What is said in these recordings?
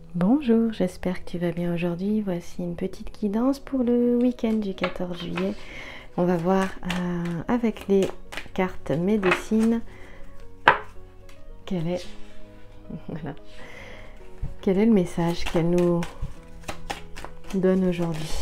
Bonjour, j'espère que tu vas bien aujourd'hui. Voici une petite guidance pour le week-end du 14 juillet. On va voir avec les cartes médecine quel est, voilà, quel est le message qu'elle nous donne aujourd'hui.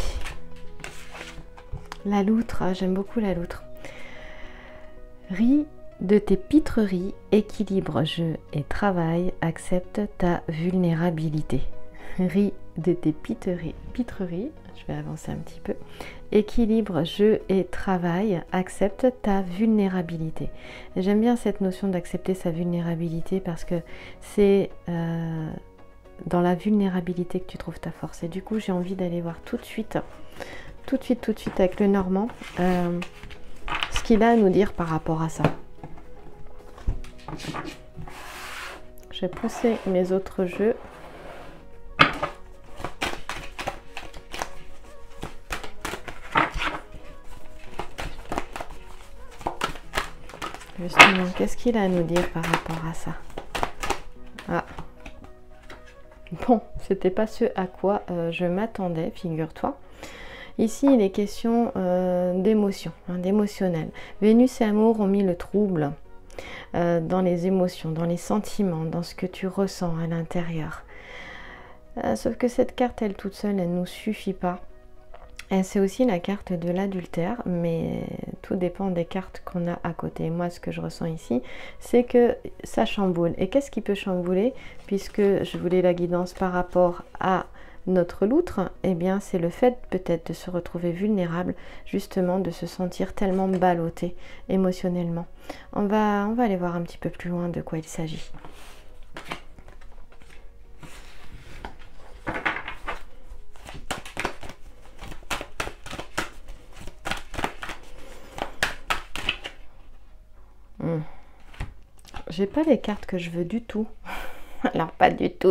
La loutre, j'aime beaucoup la loutre. Ris de tes pitreries, équilibre jeu et travail, accepte ta vulnérabilité. Ris de tes pitreries, je vais avancer un petit peu. Équilibre jeu et travail, accepte ta vulnérabilité. J'aime bien cette notion d'accepter sa vulnérabilité parce que c'est dans la vulnérabilité que tu trouves ta force. Et du coup, j'ai envie d'aller voir tout de suite avec le Normand ce qu'il a à nous dire par rapport à ça. Je vais pousser mes autres jeux. Justement, qu'est-ce qu'il a à nous dire par rapport à ça? Ah. Bon, c'était pas ce à quoi je m'attendais, figure-toi. Ici, il est question d'émotion, d'émotionnel. Vénus et Amour ont mis le trouble dans les émotions, dans les sentiments, dans ce que tu ressens à l'intérieur. Sauf que cette carte, elle toute seule, elle ne nous suffit pas. C'est aussi la carte de l'adultère, mais tout dépend des cartes qu'on a à côté. Moi, ce que je ressens ici, c'est que ça chamboule. Et qu'est-ce qui peut chambouler? Puisque je voulais la guidance par rapport à notre loutre, eh bien, c'est le fait peut-être de se retrouver vulnérable, justement, de se sentir tellement ballotté émotionnellement. On va aller voir un petit peu plus loin de quoi il s'agit. J'ai pas les cartes que je veux du tout. Alors pas du tout.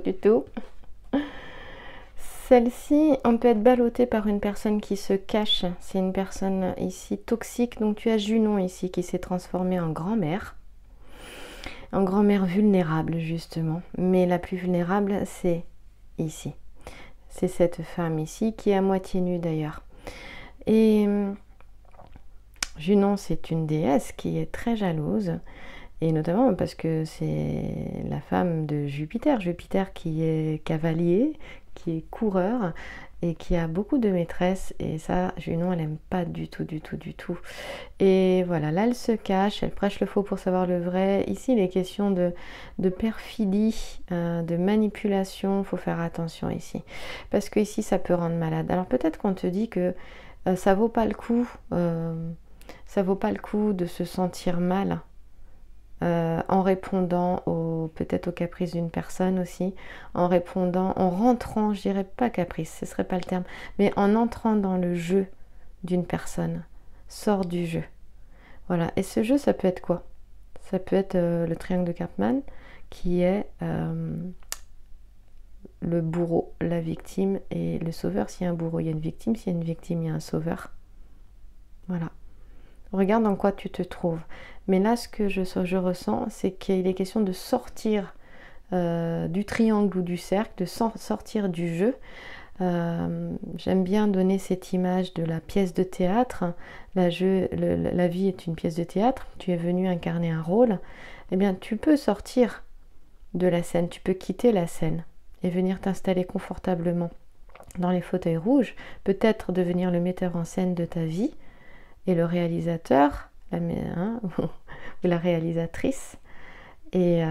Celle-ci, on peut être ballotté par une personne qui se cache. C'est une personne ici toxique. Donc tu as Junon ici qui s'est transformée en grand-mère. En grand-mère vulnérable justement. Mais la plus vulnérable, c'est ici. C'est cette femme ici qui est à moitié nue d'ailleurs. Et Junon, c'est une déesse qui est très jalouse. Et notamment parce que c'est la femme de Jupiter. Jupiter qui est cavalier, qui est coureur et qui a beaucoup de maîtresses. Et ça, Junon, elle n'aime pas du tout. Et voilà, là, elle se cache, elle prêche le faux pour savoir le vrai. Ici, il est question de perfidie, de manipulation. Il faut faire attention ici. Parce que ici, ça peut rendre malade. Alors peut-être qu'on te dit que ça vaut pas le coup. Ça vaut pas le coup de se sentir mal. En répondant peut-être aux caprices d'une personne aussi, en rentrant, je dirais pas caprice, ce serait pas le terme, mais en entrant dans le jeu d'une personne, sort du jeu. Voilà, et ce jeu, ça peut être quoi? Ça peut être le triangle de Karpman, qui est le bourreau, la victime et le sauveur. S'il y a un bourreau, il y a une victime, s'il y a une victime, il y a un sauveur. Voilà. Regarde dans quoi tu te trouves. Mais là, ce que je ressens, c'est qu'il est question de sortir du triangle ou du cercle, de sortir du jeu. J'aime bien donner cette image de la pièce de théâtre. La vie est une pièce de théâtre. Tu es venu incarner un rôle. Eh bien, tu peux sortir de la scène. Tu peux quitter la scène et venir t'installer confortablement dans les fauteuils rouges. Peut-être devenir le metteur en scène de ta vie. Et le réalisateur, ou la réalisatrice, et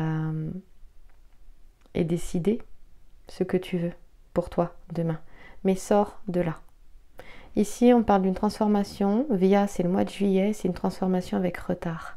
décider ce que tu veux pour toi demain. Mais sors de là. Ici, on parle d'une transformation. Via, c'est le mois de juillet, c'est une transformation avec retard.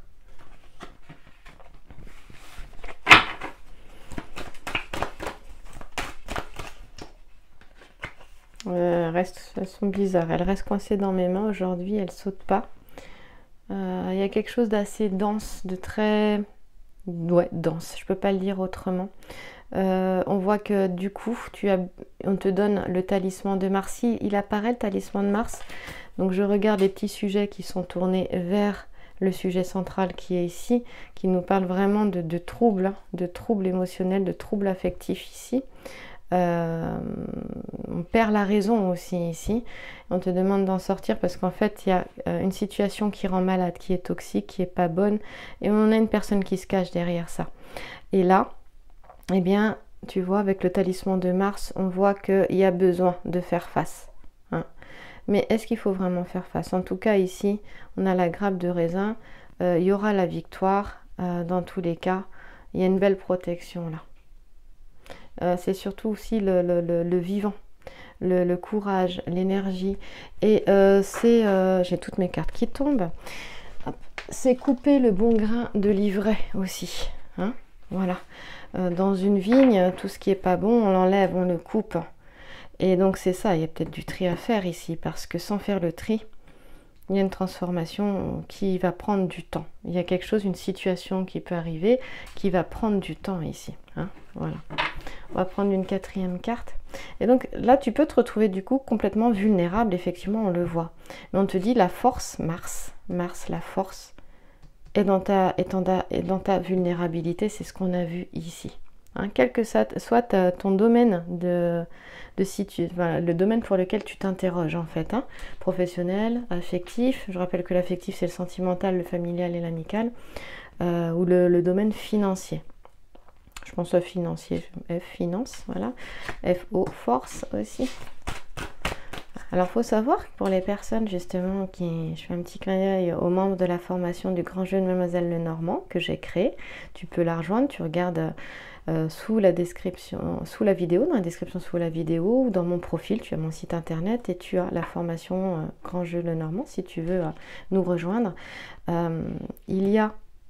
Elles sont bizarres. Elles restent coincées dans mes mains aujourd'hui. Elles sautent pas. Il y a quelque chose d'assez dense, de très... Ouais, dense. Je peux pas le dire autrement. On voit que du coup, on te donne le talisman de Mars. Il apparaît le talisman de Mars. Donc je regarde les petits sujets qui sont tournés vers le sujet central qui est ici, qui nous parle vraiment de troubles émotionnels, de troubles affectifs ici. on perd la raison aussi ici. On te demande d'en sortir parce qu'en fait, il y a une situation qui rend malade, qui est toxique, qui est pas bonne, et on a une personne qui se cache derrière ça. Et là, eh bien, tu vois, avec le talisman de Mars, on voit qu'il y a besoin de faire face. Hein. Mais est-ce qu'il faut vraiment faire face? En tout cas, ici, on a la grappe de raisin. Il y aura la victoire. Dans tous les cas, il y a une belle protection là. C'est surtout aussi le vivant, le courage, l'énergie. Et j'ai toutes mes cartes qui tombent. C'est couper le bon grain de l'ivraie aussi. Hein, voilà. Dans une vigne, tout ce qui est pas bon, on l'enlève, on le coupe. Et donc c'est ça, il y a peut-être du tri à faire ici, parce que sans faire le tri, il y a une transformation qui va prendre du temps. Il y a quelque chose, une situation qui peut arriver, qui va prendre du temps ici. Hein, voilà. On va prendre une 4e carte. Et donc là, tu peux te retrouver du coup complètement vulnérable, effectivement, on le voit. Mais on te dit la force, Mars, la force, est dans ta vulnérabilité, c'est ce qu'on a vu ici. Hein, quel que soit ton domaine voilà, le domaine pour lequel tu t'interroges en fait, hein, professionnel, affectif, je rappelle que l'affectif c'est le sentimental, le familial et l'amical, ou le domaine financier. Je pense au financier, F, finance, voilà, FO, force aussi. Alors, il faut savoir que pour les personnes justement je fais un petit clin d'œil aux membres de la formation du Grand Jeu de Mademoiselle Lenormand que j'ai créé. Tu peux la rejoindre, tu regardes sous la description, sous la vidéo, dans la description sous la vidéo, ou dans mon profil, tu as mon site internet et tu as la formation Grand Jeu Lenormand si tu veux nous rejoindre. Il y a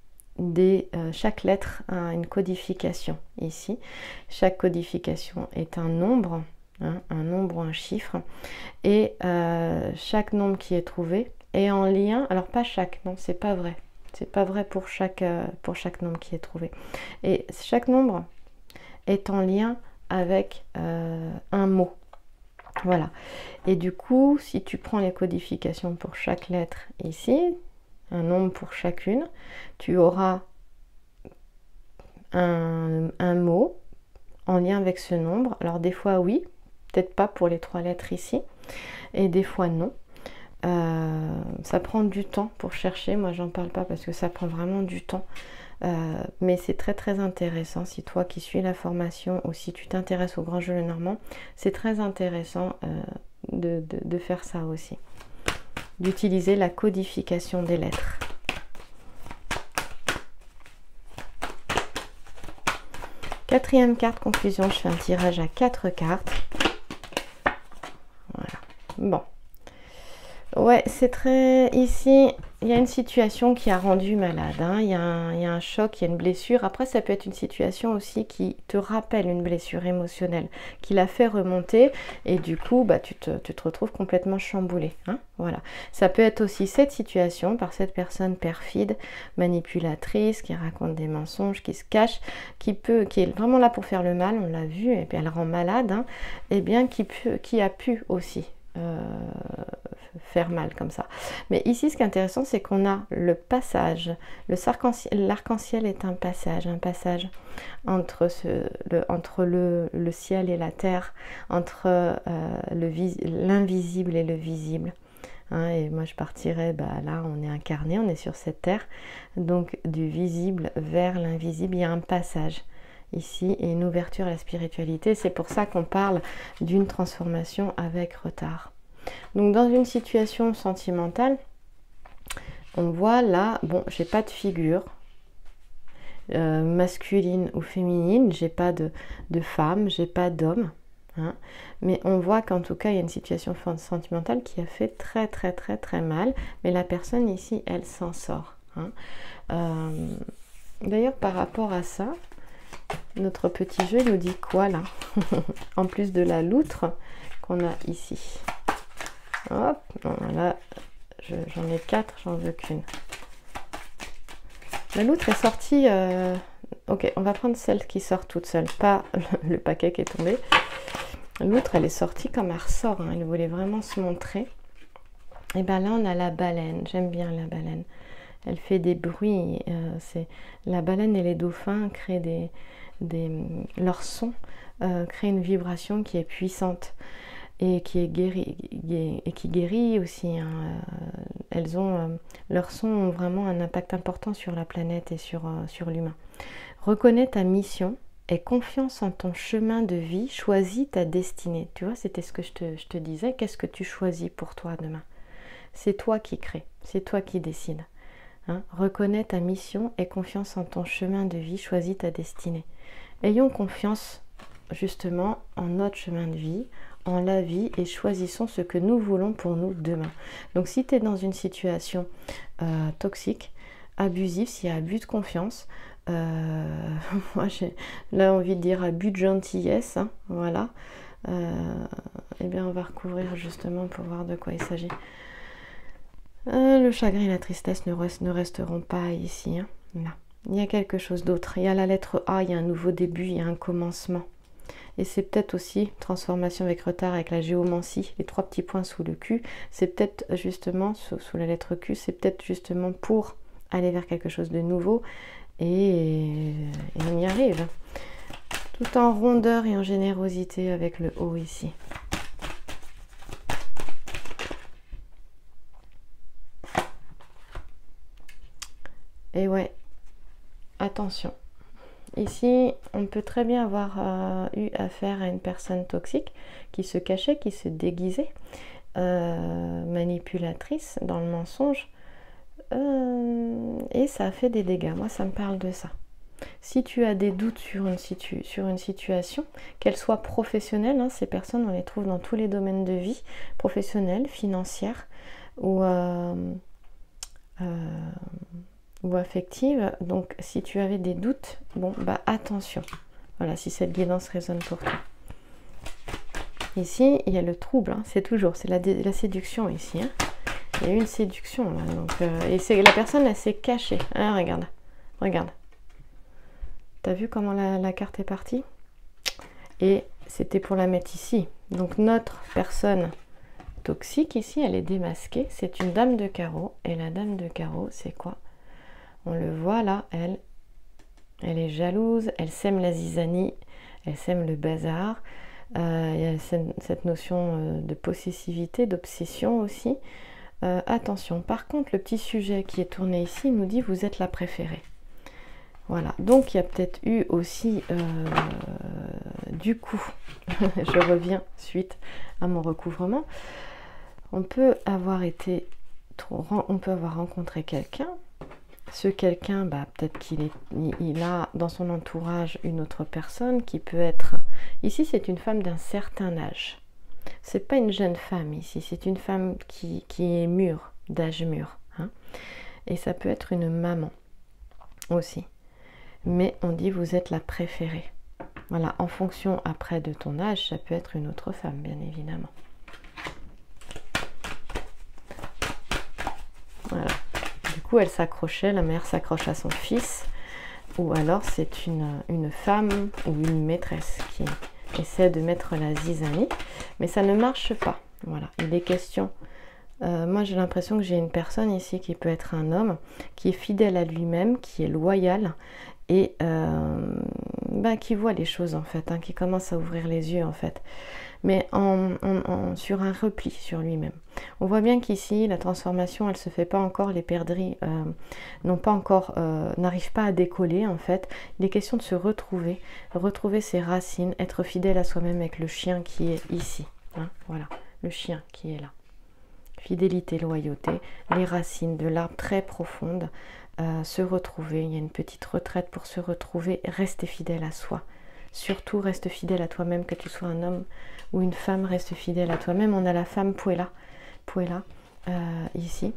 chaque lettre a une codification ici. Chaque codification est un nombre. Hein, un nombre ou un chiffre, et chaque nombre qui est trouvé est en lien, alors pas chaque, non c'est pas vrai pour chaque nombre qui est trouvé, et chaque nombre est en lien avec un mot, voilà, et du coup si tu prends les codifications pour chaque lettre ici, un nombre pour chacune, tu auras un mot en lien avec ce nombre, alors des fois oui, peut-être pas pour les 3 lettres ici, et des fois non. Ça prend du temps pour chercher, moi j'en parle pas parce que ça prend vraiment du temps, mais c'est très très intéressant. Si toi qui suis la formation ou si tu t'intéresses au Grand Jeu Lenormand, c'est très intéressant de faire ça aussi, d'utiliser la codification des lettres. Quatrième carte, confusion, je fais un tirage à 4 cartes. Bon, ouais, c'est très... Ici, il y a une situation qui a rendu malade, hein. Il y a un choc, il y a une blessure. Après, ça peut être une situation aussi qui te rappelle une blessure émotionnelle, qui l'a fait remonter, et du coup, bah, tu te retrouves complètement chamboulé. Hein, voilà. Ça peut être aussi cette situation par cette personne perfide, manipulatrice, qui raconte des mensonges, qui se cache, qui est vraiment là pour faire le mal, on l'a vu, et puis elle rend malade, hein, et bien qui a pu aussi faire mal comme ça. Mais ici, ce qui est intéressant, c'est qu'on a le passage. L'arc-en-ciel est un passage entre le ciel et la terre, entre l'invisible et le visible. Hein, et moi, je partirais, là, on est incarné, on est sur cette terre, donc du visible vers l'invisible, il y a un passage ici et une ouverture à la spiritualité. C'est pour ça qu'on parle d'une transformation avec retard. Donc dans une situation sentimentale, on voit là, bon, j'ai pas de figure masculine ou féminine, j'ai pas de femme, j'ai pas d'homme, hein, mais on voit qu'en tout cas il y a une situation sentimentale qui a fait très très très très mal, mais la personne ici, elle s'en sort. Hein. D'ailleurs, par rapport à ça, notre petit jeu nous dit quoi là? En plus de la loutre qu'on a ici. Hop, là, j'en ai 4, j'en veux qu'une. La loutre est sortie... Ok, on va prendre celle qui sort toute seule, pas le paquet qui est tombé. L'outre, elle est sortie comme un ressort, hein, elle voulait vraiment se montrer. Et bien là, on a la baleine, j'aime bien la baleine. Elle fait des bruits. La baleine et les dauphins créent leur son crée une vibration qui est puissante et qui guérit aussi. Hein. Leurs sons ont vraiment un impact important sur la planète et sur l'humain. Reconnais ta mission. Aie confiance en ton chemin de vie, choisis ta destinée. Tu vois, c'était ce que je te disais. Qu'est-ce que tu choisis pour toi demain? C'est toi qui crée, c'est toi qui décides. Hein? Reconnais ta mission, aie confiance en ton chemin de vie, choisis ta destinée. Ayons confiance justement en notre chemin de vie, en la vie, et choisissons ce que nous voulons pour nous demain. Donc si tu es dans une situation toxique, abusive, s'il y a abus de confiance, moi j'ai là envie de dire abus de gentillesse, hein, voilà, et bien on va recouvrir justement pour voir de quoi il s'agit. Le chagrin et la tristesse ne resteront pas ici, hein, là. Il y a quelque chose d'autre, il y a la lettre A, il y a un nouveau début, il y a un commencement. Et c'est peut-être aussi transformation avec retard avec la géomancie, les 3 petits points sous le cul, c'est peut-être justement, sous la lettre Q, c'est peut-être justement pour aller vers quelque chose de nouveau. Et on y arrive, tout en rondeur et en générosité avec le haut ici. Et ouais, attention. Ici, on peut très bien avoir eu affaire à une personne toxique qui se cachait, qui se déguisait, manipulatrice dans le mensonge. Et ça a fait des dégâts. Moi, ça me parle de ça. Si tu as des doutes sur une situation, qu'elle soit professionnelle, hein, ces personnes, on les trouve dans tous les domaines de vie, professionnelle, financière ou affective. Donc, si tu avais des doutes, bon, bah attention. Voilà, si cette guidance résonne pour toi. Ici, il y a le trouble. Hein, c'est la séduction ici. Hein. Il y a eu une séduction là, donc, et la personne elle s'est cachée. Hein, regarde. T'as vu comment la carte est partie? Et c'était pour la mettre ici. Donc notre personne toxique ici, elle est démasquée. C'est une dame de carreau. Et la dame de carreau, c'est quoi? On le voit là, elle est jalouse, elle sème la zizanie, elle sème le bazar. Il y a cette notion de possessivité, d'obsession aussi. Attention, par contre, le petit sujet qui est tourné ici nous dit vous êtes la préférée. Voilà, donc il y a peut-être eu aussi, du coup, je reviens suite à mon recouvrement, on peut avoir rencontré quelqu'un. Ce quelqu'un, bah, peut-être il a dans son entourage une autre personne qui peut être... Ici, c'est une femme d'un certain âge. C'est pas une jeune femme ici, c'est une femme qui est mûre, d'âge mûr. Hein. Et ça peut être une maman aussi. Mais on dit vous êtes la préférée. Voilà, en fonction après de ton âge, ça peut être une autre femme, bien évidemment. Voilà. Du coup, elle s'accrochait, la mère s'accroche à son fils. Ou alors c'est une femme ou une maîtresse qui essaie de mettre la zizanie, mais ça ne marche pas. Voilà, il est question. Moi, j'ai l'impression que j'ai une personne ici qui peut être un homme, qui est fidèle à lui-même, qui est loyal et qui voit les choses en fait, hein, qui commence à ouvrir les yeux en fait, mais sur un repli sur lui-même. On voit bien qu'ici, la transformation, elle se fait pas encore, les perdrix n'arrivent pas à décoller en fait. Il est question de se retrouver ses racines, être fidèle à soi-même avec le chien qui est ici. Hein, voilà, le chien qui est là. Fidélité, loyauté, les racines de l'arbre très profondes, se retrouver. Il y a une petite retraite pour se retrouver, rester fidèle à soi. Surtout, reste fidèle à toi-même, que tu sois un homme ou une femme, reste fidèle à toi-même. On a la femme Puella ici.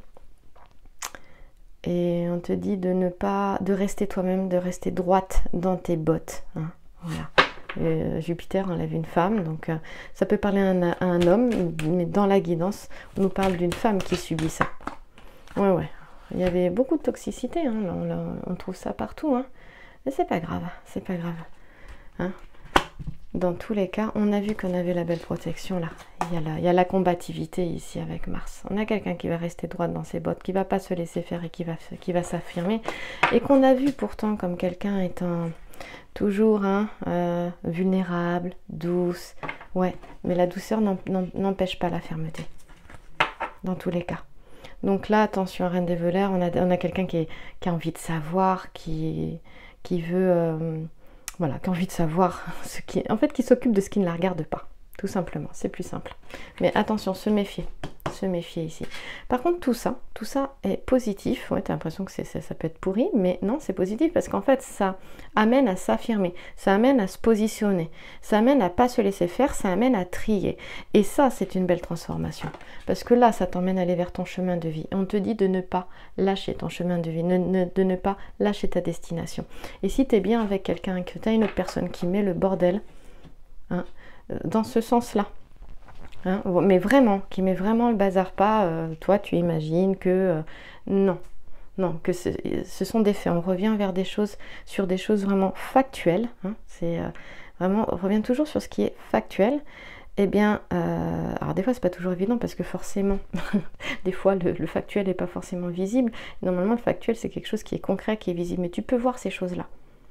Et on te dit de rester toi-même, de rester droite dans tes bottes. Hein, voilà. Jupiter enlève une femme, donc ça peut parler à un homme, mais dans la guidance, on nous parle d'une femme qui subit ça. Ouais. Il y avait beaucoup de toxicité, hein, on trouve ça partout, hein. Mais c'est pas grave, Hein. dans tous les cas, on a vu qu'on avait la belle protection là. Il y a la combativité ici avec Mars. On a quelqu'un qui va rester droit dans ses bottes, qui va pas se laisser faire et qui va s'affirmer. Et qu'on a vu pourtant comme quelqu'un étant toujours vulnérable, douce. Ouais, mais la douceur n'empêche pas la fermeté. Dans tous les cas. Donc là, attention, Reine des Voleurs, on a quelqu'un qui a envie de savoir, qui veut... voilà, qui a envie de savoir en fait, qui s'occupe de ce qui ne la regarde pas, tout simplement, c'est plus simple. Mais attention, se méfier ici. Par contre, tout ça est positif. Ouais, tu as l'impression que ça peut être pourri, mais non, c'est positif parce qu'en fait, ça amène à s'affirmer, ça amène à se positionner, ça amène à pas se laisser faire, ça amène à trier. Et ça, c'est une belle transformation. Parce que là, ça t'emmène à aller vers ton chemin de vie. On te dit de ne pas lâcher ton chemin de vie, de ne pas lâcher ta destination. Et si tu es bien avec quelqu'un, que tu as une autre personne qui met le bordel, hein, dans ce sens-là, hein, mais vraiment, qui met vraiment le bazar, pas toi tu imagines que non, que ce sont des faits. On revient vers des choses, sur des choses vraiment factuelles, hein, c'est vraiment, on revient toujours sur ce qui est factuel. Eh bien, alors des fois c'est pas toujours évident parce que forcément, des fois le factuel n'est pas forcément visible. Normalement le factuel c'est quelque chose qui est concret, qui est visible, mais tu peux voir ces choses-là.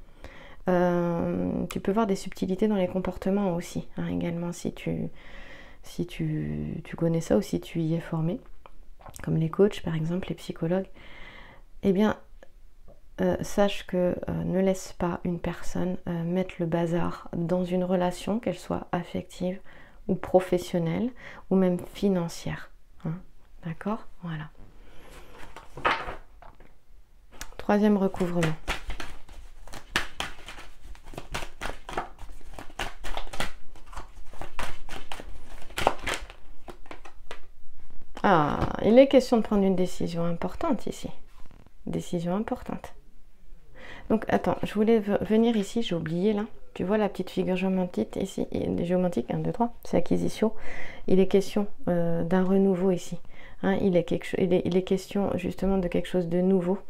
Tu peux voir des subtilités dans les comportements aussi, hein, également si tu connais ça ou si tu y es formé, comme les coachs par exemple, les psychologues, eh bien sache que ne laisse pas une personne mettre le bazar dans une relation, qu'elle soit affective ou professionnelle ou même financière, hein, d'accord? Voilà. Troisième recouvrement. Ah, il est question de prendre une décision importante ici. Décision importante. Donc, attends, je voulais venir ici, j'ai oublié là. Tu vois la petite figure géomantique ici, géomantique, 1, 2, 3, c'est acquisition. Il est question d'un renouveau ici. Hein, il est question justement de quelque chose de nouveau.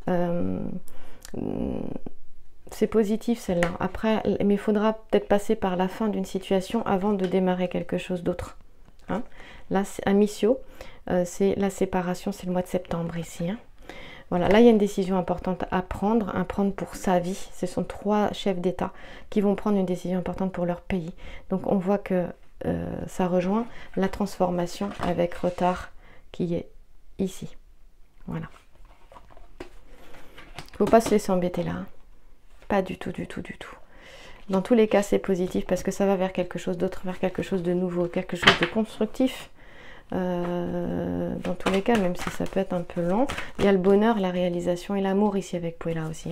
C'est positif celle-là. Après, mais il faudra peut-être passer par la fin d'une situation avant de démarrer quelque chose d'autre. Hein. Là, à Missio, c'est la séparation, c'est le mois de septembre ici. Hein. Voilà, là il y a une décision importante à prendre pour sa vie. Ce sont 3 chefs d'État qui vont prendre une décision importante pour leur pays. Donc on voit que ça rejoint la transformation avec retard qui est ici. Voilà. Il ne faut pas se laisser embêter là. Hein. Pas du tout, du tout, du tout. Dans tous les cas, c'est positif parce que ça va vers quelque chose d'autre, vers quelque chose de nouveau, quelque chose de constructif. Dans tous les cas, même si ça peut être un peu lent, il y a le bonheur, la réalisation et l'amour ici avec Puella aussi.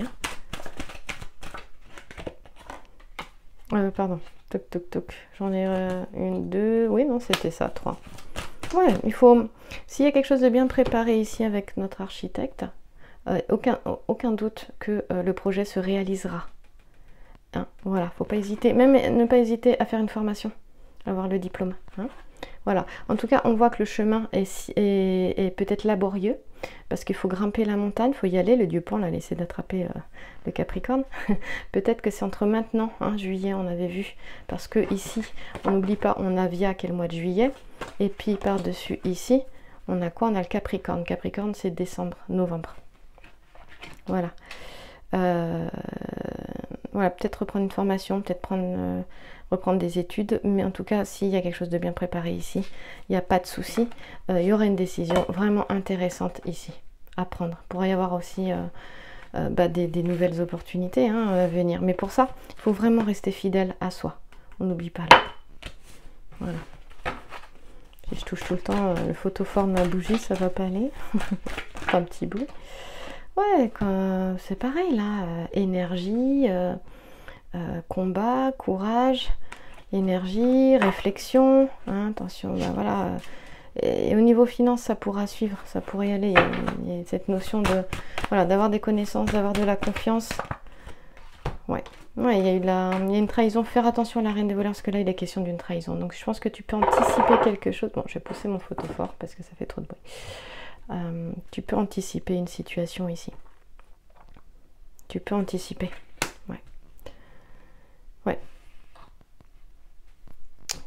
Hein. Pardon, toc toc toc. J'en ai 1, 2, oui non c'était ça, 3. Ouais, il faut, s'il y a quelque chose de bien préparé ici avec notre architecte, aucun doute que le projet se réalisera. Hein, voilà, faut pas hésiter, même ne pas hésiter à faire une formation, avoir le diplôme. Hein. Voilà, en tout cas on voit que le chemin est peut-être laborieux parce qu'il faut grimper la montagne, il faut y aller, le dieu Pan l'a laissé d'attraper le Capricorne. Peut-être que c'est entre maintenant, hein, juillet on avait vu, parce que ici on n'oublie pas, on a Via qui est le mois de juillet, et puis par-dessus ici on a quoi? On a le Capricorne, Capricorne c'est décembre, novembre. Voilà. Voilà, peut-être reprendre une formation, peut-être reprendre des études, mais en tout cas, s'il y a quelque chose de bien préparé ici, il n'y a pas de souci. Il y aura une décision vraiment intéressante ici à prendre. Il pourrait y avoir aussi des nouvelles opportunités à venir. Mais pour ça, il faut vraiment rester fidèle à soi. On n'oublie pas là. Voilà. Si je touche tout le temps le photophore de ma bougie, ça va pas aller. Un petit bruit. Ouais, c'est pareil là, énergie, combat, courage, énergie, réflexion, hein, attention, bah voilà. Et au niveau finance, ça pourra suivre, ça pourrait y aller. Il y a cette notion de, voilà, d'avoir des connaissances, d'avoir de la confiance. Ouais, il y a une trahison. Faire attention à la Reine des Voleurs parce que là, il est question d'une trahison. Donc, je pense que tu peux anticiper quelque chose. Bon, je vais pousser mon photophore parce que ça fait trop de bruit. Tu peux anticiper une situation ici. Tu peux anticiper. Ouais.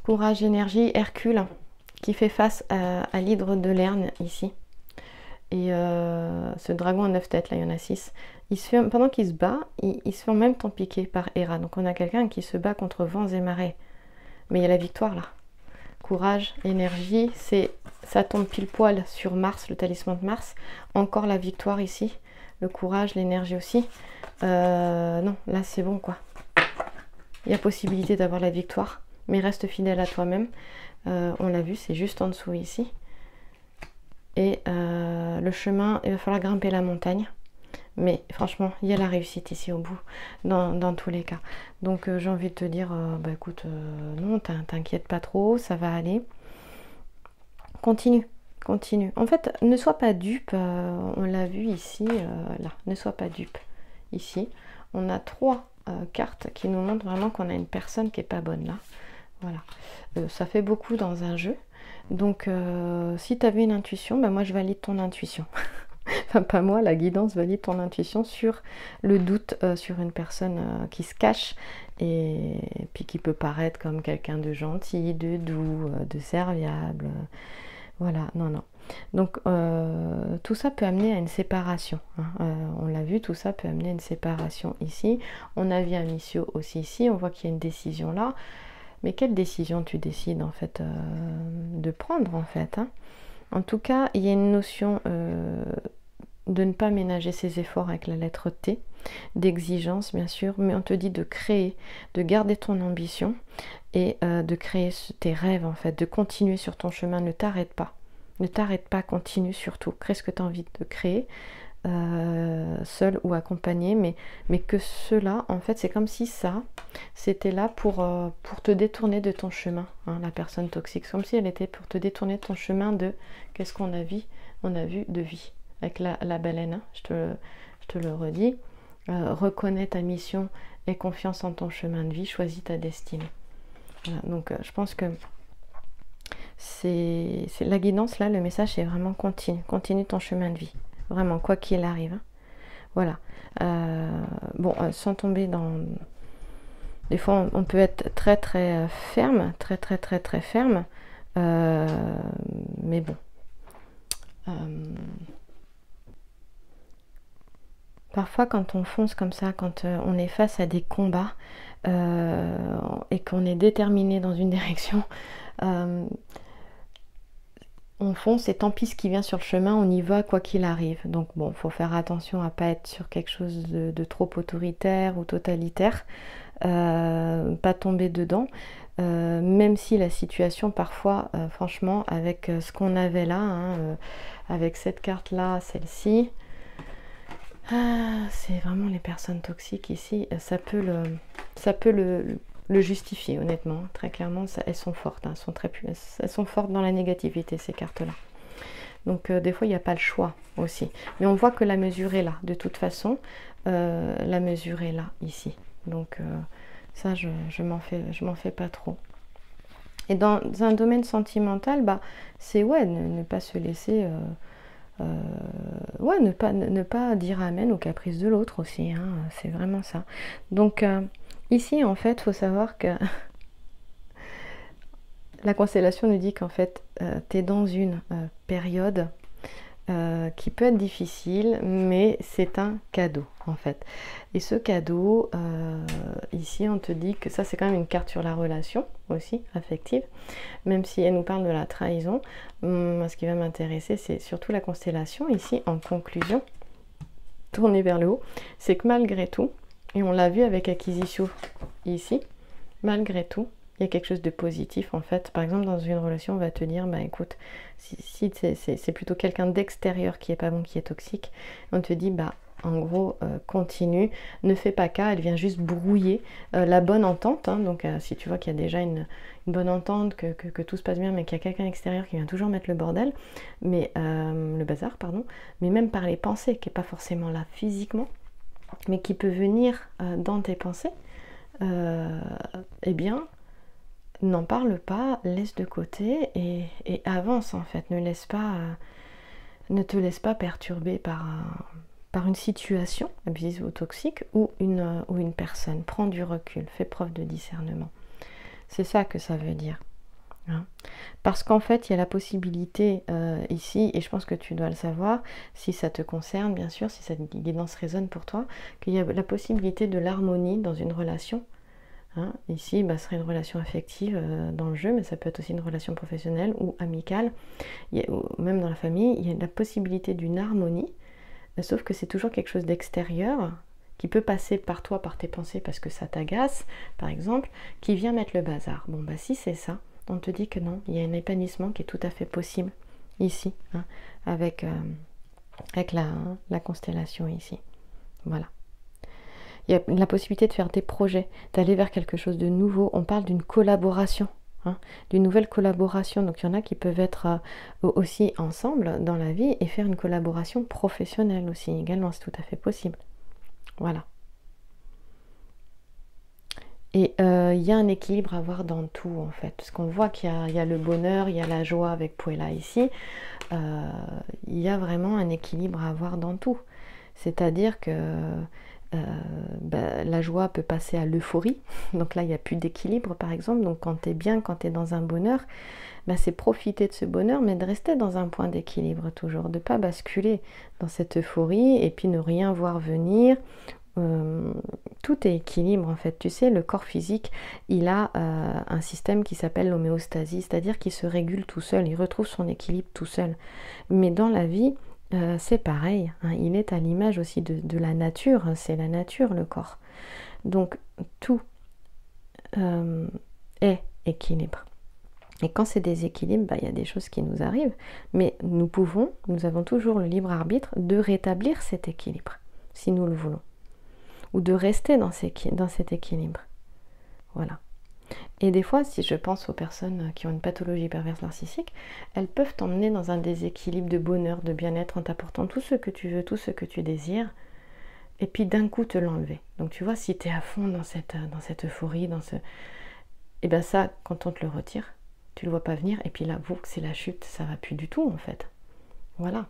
Courage, énergie, Hercule qui fait face à l'hydre de Lerne ici. Et ce dragon à 9 têtes, là il y en a 6. Pendant qu'il se bat, il se fait en même temps piquer par Héra. Donc on a quelqu'un qui se bat contre vents et marées. Mais il y a la victoire là. Courage, énergie, ça tombe pile poil sur Mars, le talisman de Mars. Encore la victoire ici. Le courage, l'énergie aussi. Non, là c'est bon quoi. Il y a possibilité d'avoir la victoire. Mais reste fidèle à toi-même. On l'a vu, c'est juste en dessous ici. Et le chemin, il va falloir grimper la montagne. Mais franchement, il y a la réussite ici au bout, dans tous les cas. Donc j'ai envie de te dire, bah écoute, non, t'inquiète pas trop, ça va aller. Continue, continue. En fait, ne sois pas dupe, on l'a vu ici, là, ne sois pas dupe. Ici, on a 3 cartes qui nous montrent vraiment qu'on a une personne qui n'est pas bonne là. Voilà, ça fait beaucoup dans un jeu. Donc si tu avais une intuition, bah moi je valide ton intuition. Enfin pas moi, la guidance valide ton intuition sur le doute sur une personne qui se cache et puis qui peut paraître comme quelqu'un de gentil, de doux, de serviable. Voilà, non, non. Donc tout ça peut amener à une séparation. Hein. On l'a vu, tout ça peut amener à une séparation ici. On a vu un Missio aussi ici, on voit qu'il y a une décision là. Mais quelle décision tu décides en fait de prendre en fait hein. En tout cas, il y a une notion de ne pas ménager ses efforts avec la lettre T, d'exigence bien sûr, mais on te dit de créer, de garder ton ambition et de créer tes rêves en fait, de continuer sur ton chemin, ne t'arrête pas. Ne t'arrête pas, continue surtout, crée ce que tu as envie de créer. Seul ou accompagné, mais que cela, en fait, c'est comme si ça, c'était là pour te détourner de ton chemin, hein, la personne toxique. C'est comme si elle était pour te détourner de ton chemin de, qu'est-ce qu'on a vu? On a vu de vie, avec la baleine, hein, je te le redis. Reconnais ta mission et confiance en ton chemin de vie, choisis ta destinée. Voilà, donc je pense que c'est la guidance, là, le message, c'est vraiment continue ton chemin de vie. Vraiment, quoi qu'il arrive. Hein. Voilà. Bon, sans tomber dans... Des fois, on peut être très, très ferme. Très, très, très, très ferme. Mais bon. Parfois, quand on fonce comme ça, quand on est face à des combats et qu'on est déterminé dans une direction... on fonce et tant pis ce qui vient sur le chemin, on y va quoi qu'il arrive. Donc bon, faut faire attention à pas être sur quelque chose de trop autoritaire ou totalitaire, pas tomber dedans, même si la situation parfois, franchement, avec ce qu'on avait là, hein, avec cette carte-là, celle-ci, c'est vraiment les personnes toxiques ici, ça peut le justifier honnêtement, très clairement, elles sont fortes, hein, elles sont fortes dans la négativité ces cartes-là. Donc des fois il n'y a pas le choix aussi. Mais on voit que la mesure est là, de toute façon, la mesure est là, ici. Donc ça je m'en fais pas trop. Et dans un domaine sentimental, bah, c'est ouais, ne pas se laisser... ouais, ne pas dire amen aux caprices de l'autre aussi, hein, c'est vraiment ça. Donc... ici, en fait, il faut savoir que la constellation nous dit qu'en fait, tu es dans une période qui peut être difficile, mais c'est un cadeau, en fait. Et ce cadeau, ici, on te dit que ça, c'est quand même une carte sur la relation, aussi, affective, même si elle nous parle de la trahison. Ce qui va m'intéresser, c'est surtout la constellation, ici, en conclusion, tournée vers le haut, c'est que malgré tout, et on l'a vu avec Acquisitio ici, malgré tout, il y a quelque chose de positif en fait. Par exemple, dans une relation, on va te dire, bah écoute, si c'est plutôt quelqu'un d'extérieur qui est pas bon, qui est toxique, on te dit, bah en gros, continue, ne fais pas cas, elle vient juste brouiller la bonne entente. Hein, donc si tu vois qu'il y a déjà une bonne entente, que tout se passe bien, mais qu'il y a quelqu'un extérieur qui vient toujours mettre le bordel, mais le bazar, pardon, mais même par les pensées, qui n'est pas forcément là physiquement, mais qui peut venir dans tes pensées, eh bien, n'en parle pas, laisse de côté et avance en fait. Ne te laisse pas perturber par une situation abusive ou toxique ou une personne. Prends du recul, fais preuve de discernement. C'est ça que ça veut dire. hein. Parce qu'en fait, il y a la possibilité ici, et je pense que tu dois le savoir, si ça te concerne, bien sûr, si cette guidance résonne pour toi, qu'il y a la possibilité de l'harmonie dans une relation. Hein. Ici, ce serait une relation affective dans le jeu, mais ça peut être aussi une relation professionnelle ou amicale. Ou même dans la famille, il y a la possibilité d'une harmonie, sauf que c'est toujours quelque chose d'extérieur qui peut passer par toi, par tes pensées, parce que ça t'agace, par exemple, qui vient mettre le bazar. Bon, si c'est ça, on te dit que non, il y a un épanouissement qui est tout à fait possible ici, hein, avec la constellation ici. Voilà. Il y a la possibilité de faire des projets, d'aller vers quelque chose de nouveau. On parle d'une collaboration, hein, d'une nouvelle collaboration. Donc il y en a qui peuvent être aussi ensemble dans la vie et faire une collaboration professionnelle aussi également, c'est tout à fait possible. Voilà. Et il y a un équilibre à avoir dans tout en fait, parce qu'on voit qu'il y a le bonheur, il y a la joie avec Puella ici, il y a vraiment un équilibre à avoir dans tout. C'est-à-dire que la joie peut passer à l'euphorie, donc là il n'y a plus d'équilibre par exemple, donc quand tu es bien, quand tu es dans un bonheur, c'est profiter de ce bonheur, mais de rester dans un point d'équilibre toujours, de ne pas basculer dans cette euphorie et puis ne rien voir venir. Tout est équilibre en fait, tu sais, le corps physique il a un système qui s'appelle l'homéostasie, c'est-à-dire qu'il se régule tout seul, il retrouve son équilibre tout seul, mais dans la vie c'est pareil, hein, il est à l'image aussi de la nature, hein, c'est la nature le corps, donc tout est équilibre. Et quand c'est déséquilibre, il y a des choses qui nous arrivent, mais nous avons toujours le libre arbitre de rétablir cet équilibre si nous le voulons, ou de rester dans cet équilibre. Voilà. Et des fois, si je pense aux personnes qui ont une pathologie perverse narcissique, elles peuvent t'emmener dans un déséquilibre de bonheur, de bien-être en t'apportant tout ce que tu veux, tout ce que tu désires, et puis d'un coup te l'enlever. Donc tu vois, si tu es à fond dans cette euphorie, et ça, quand on te le retire, tu le vois pas venir, et puis là, c'est la chute, ça va plus du tout en fait. Voilà.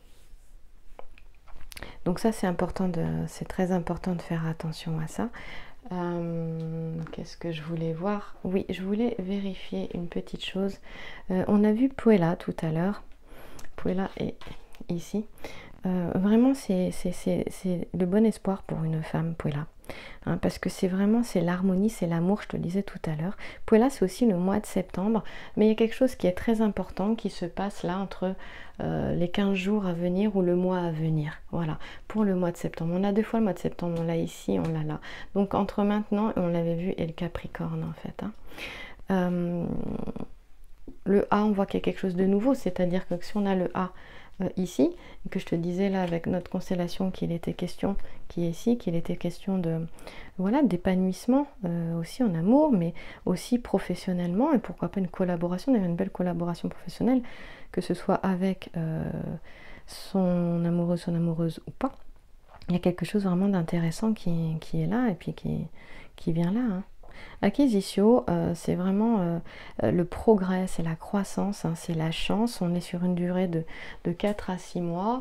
Donc ça c'est très important de faire attention à ça. Qu'est-ce que je voulais voir? Oui, je voulais vérifier une petite chose. On a vu Puella tout à l'heure. Puella est ici. Vraiment, c'est le bon espoir pour une femme, Puella. Hein, parce que c'est l'harmonie, c'est l'amour, je te le disais tout à l'heure. Puella, c'est aussi le mois de septembre, mais il y a quelque chose qui est très important qui se passe là entre les 15 jours à venir ou le mois à venir. Voilà, pour le mois de septembre. On a 2 fois le mois de septembre, on l'a ici, on l'a là. Donc entre maintenant, on l'avait vu, et le Capricorne en fait. Hein. Le A, on voit qu'il y a quelque chose de nouveau, c'est-à-dire que si on a le A ici, et que je te disais là avec notre constellation qu'il était question, qui est ici, qu'il était question d'épanouissement aussi en amour, mais aussi professionnellement, et pourquoi pas une collaboration, d'ailleurs une belle collaboration professionnelle, que ce soit avec son amoureux, son amoureuse ou pas. Il y a quelque chose vraiment d'intéressant qui est là, et puis qui vient là. Hein. Acquisitio, c'est vraiment le progrès, c'est la croissance, hein, c'est la chance. On est sur une durée de 4 à 6 mois.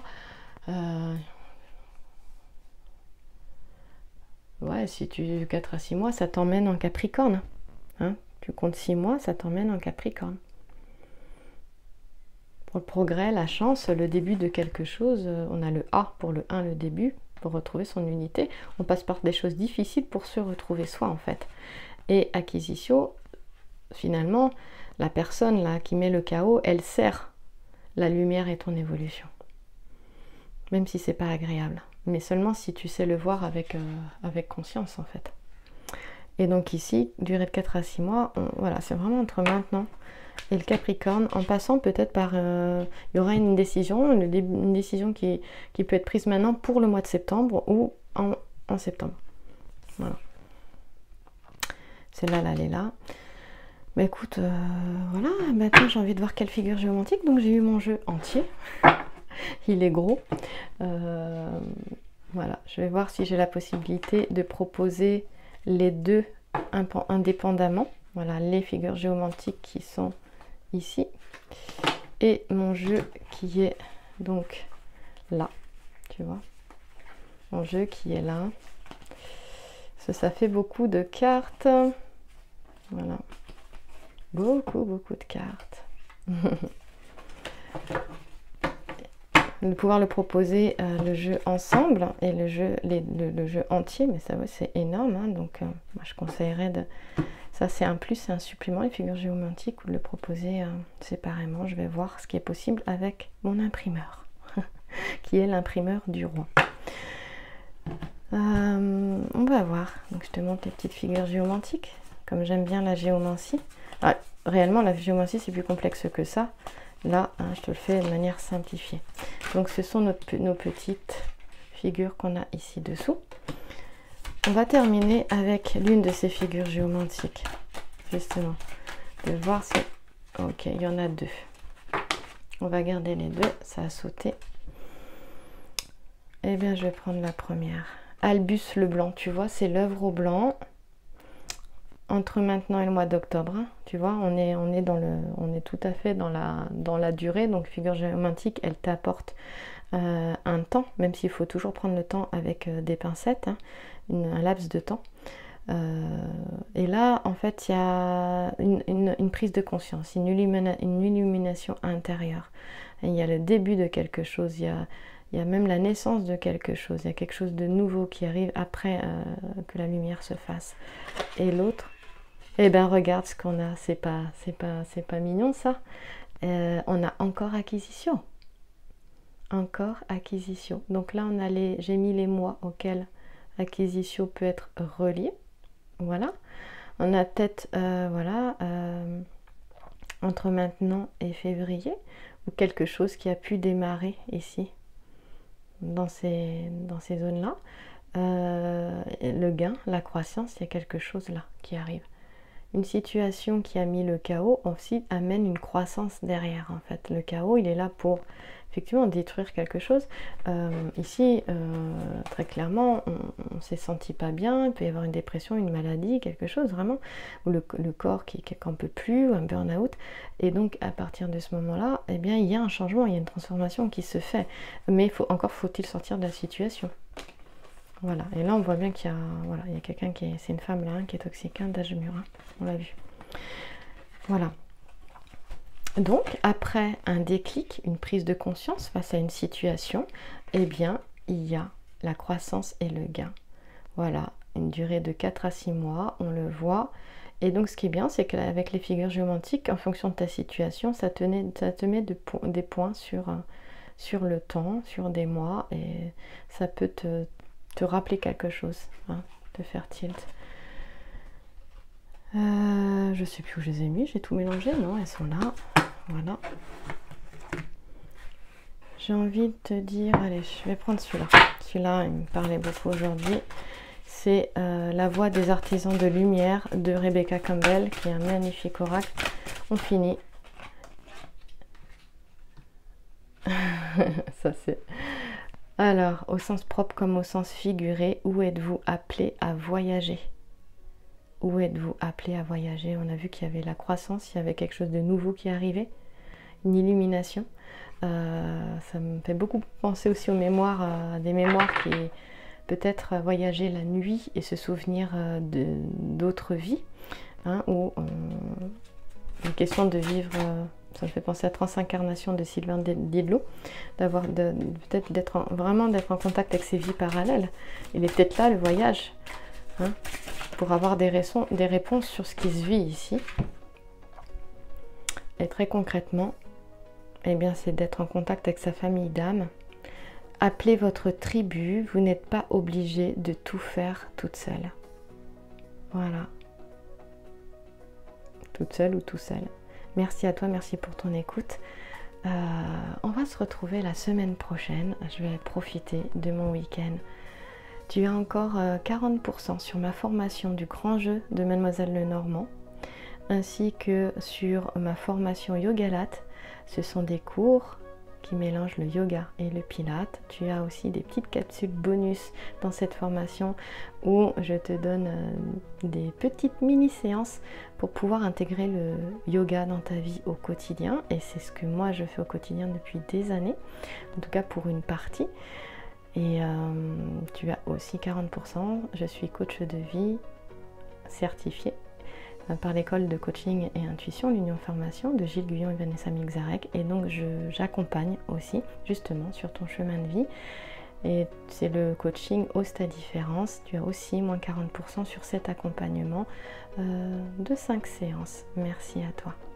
Ouais, si tu 4 à 6 mois, ça t'emmène en Capricorne. Hein, tu comptes 6 mois, ça t'emmène en Capricorne. Pour le progrès, la chance, le début de quelque chose, on a le A pour le 1, le début, pour retrouver son unité. On passe par des choses difficiles pour se retrouver soi en fait. Et acquisitio, finalement, la personne là qui met le chaos, elle sert la lumière et ton évolution. Même si c'est pas agréable. Mais seulement si tu sais le voir avec conscience en fait. Et donc ici, durée de 4 à 6 mois, voilà, c'est vraiment entre maintenant et le Capricorne, en passant peut-être par... il y aura une décision, une décision qui peut être prise maintenant pour le mois de septembre ou en septembre. Voilà. Celle-là, elle est là. Bah écoute, voilà, maintenant j'ai envie de voir quelle figure géomantique. Donc j'ai eu mon jeu entier. Il est gros. Voilà, je vais voir si j'ai la possibilité de proposer les deux indépendamment. Voilà, les figures géomantiques qui sont ici. Et mon jeu qui est donc là. Tu vois, mon jeu qui est là. Ça fait beaucoup de cartes. Voilà. Beaucoup, beaucoup de cartes. De pouvoir le proposer le jeu ensemble et le jeu entier, mais ça c'est énorme, hein, donc moi je conseillerais de... Ça c'est un plus, c'est un supplément, les figures géomantiques, ou de le proposer séparément. Je vais voir ce qui est possible avec mon imprimeur, qui est l'imprimeur du roi. On va voir, donc je te montre les petites figures géomantiques, comme j'aime bien la géomancie. Ah, réellement la géomancie c'est plus complexe que ça. Là, hein, je te le fais de manière simplifiée. Donc, ce sont nos petites figures qu'on a ici dessous. On va terminer avec l'une de ces figures géomantiques, justement. De voir si... Ok, il y en a deux. On va garder les deux, ça a sauté. Eh bien, je vais prendre la première. Albus le blanc, tu vois, c'est l'œuvre au blanc. Entre maintenant et le mois d'octobre, hein, tu vois, on est tout à fait dans la durée. Donc figure géomantique, elle t'apporte un temps, même s'il faut toujours prendre le temps avec des pincettes, hein, un laps de temps. Et là, en fait, il y a une prise de conscience, une illumination intérieure. Et il y a le début de quelque chose, il y a même la naissance de quelque chose, il y a quelque chose de nouveau qui arrive après que la lumière se fasse. Et l'autre, eh ben regarde ce qu'on a, c'est pas mignon ça. On a encore acquisition. Encore acquisition. Donc là, j'ai mis les mois auxquels acquisition peut être reliée. Voilà. On a peut-être, voilà, entre maintenant et février, ou quelque chose qui a pu démarrer ici, dans ces zones-là. Le gain, la croissance, il y a quelque chose là qui arrive. Une situation qui a mis le chaos aussi amène une croissance derrière, en fait. Le chaos, il est là pour effectivement détruire quelque chose. Ici, très clairement, on ne s'est senti pas bien, il peut y avoir une dépression, une maladie, quelque chose vraiment, ou le corps qui n'en peut plus, ou un burn-out. Et donc, à partir de ce moment-là, eh bien, il y a un changement, il y a une transformation qui se fait. Mais encore faut-il sortir de la situation. Voilà, et là on voit bien qu'il y a, voilà, il y a quelqu'un c'est une femme là, hein, qui est toxique, hein, d'âge mûr, hein, on l'a vu. Voilà. Donc, après un déclic, une prise de conscience face à une situation, eh bien, il y a la croissance et le gain. Voilà, une durée de 4 à 6 mois, on le voit. Et donc, ce qui est bien, c'est qu'avec les figures géomantiques, en fonction de ta situation, ça te met des points sur le temps, sur des mois, et ça peut te rappeler quelque chose, hein, te faire tilt. Je sais plus où je les ai mis, j'ai tout mélangé, non, elles sont là, voilà. J'ai envie de te dire, allez, je vais prendre celui-là. Celui-là, il me parlait beaucoup aujourd'hui. C'est La voix des artisans de lumière de Rebecca Campbell, qui est un magnifique oracle. On finit. Ça c'est... Alors, au sens propre comme au sens figuré, où êtes-vous appelé à voyager? Où êtes-vous appelé à voyager? On a vu qu'il y avait la croissance, il y avait quelque chose de nouveau qui arrivait, une illumination. Ça me fait beaucoup penser aussi aux mémoires, des mémoires qui peut-être voyager la nuit et se souvenir d'autres vies, hein, ou une question de vivre... ça me fait penser à Transincarnation de Sylvain Didlot, peut-être vraiment d'être en contact avec ses vies parallèles. Il est peut-être là le voyage, hein, pour avoir des réponses sur ce qui se vit ici. Et très concrètement, eh bien, c'est d'être en contact avec sa famille d'âme. Appelez votre tribu, vous n'êtes pas obligé de tout faire toute seule. Voilà. Toute seule ou tout seul. Merci à toi, merci pour ton écoute. On va se retrouver la semaine prochaine. Je vais profiter de mon week-end. Tu as encore 40% sur ma formation du grand jeu de Mademoiselle Lenormand, ainsi que sur ma formation Yogalate. Ce sont des cours qui mélangent le yoga et le pilate. Tu as aussi des petites capsules bonus dans cette formation où je te donne des petites mini-séances pour pouvoir intégrer le yoga dans ta vie au quotidien. Et c'est ce que moi je fais au quotidien depuis des années, en tout cas pour une partie. Et tu as aussi 40%. Je suis coach de vie certifiée. par l'école de coaching et intuition, l'Union Formation de Gilles Guyon et Vanessa Mixarek. Et donc j'accompagne aussi justement sur ton chemin de vie. Et c'est le coaching Ose ta différence. Tu as aussi moins 40% sur cet accompagnement de 5 séances. Merci à toi.